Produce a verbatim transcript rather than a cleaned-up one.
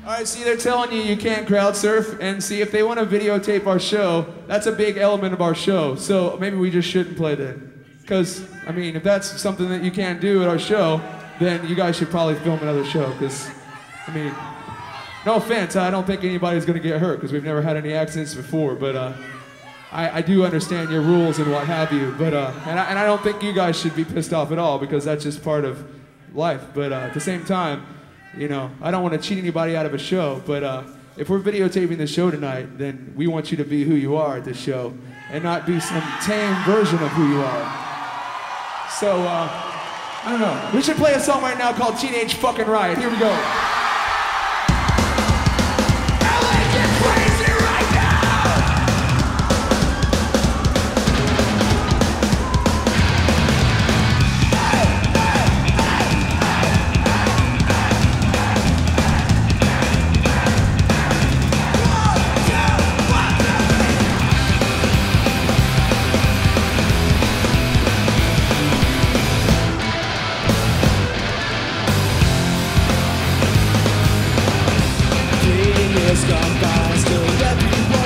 All right, see, they're telling you you can't crowd surf, and see, if they want to videotape our show, that's a big element of our show, so maybe we just shouldn't play that. Because, I mean, if that's something that you can't do at our show, then you guys should probably film another show, because, I mean, no offense, I don't think anybody's going to get hurt, because we've never had any accidents before, but uh, I, I do understand your rules and what have you, but, uh, and, I, and I don't think you guys should be pissed off at all, because that's just part of life, but uh, at the same time, you know, I don't want to cheat anybody out of a show, but uh, if we're videotaping the show tonight, then we want you to be who you are at this show and not be some tame version of who you are. So, uh, I don't know. We should play a song right now called Teenage Fucking Riot. Here we go. Gone by, still everyone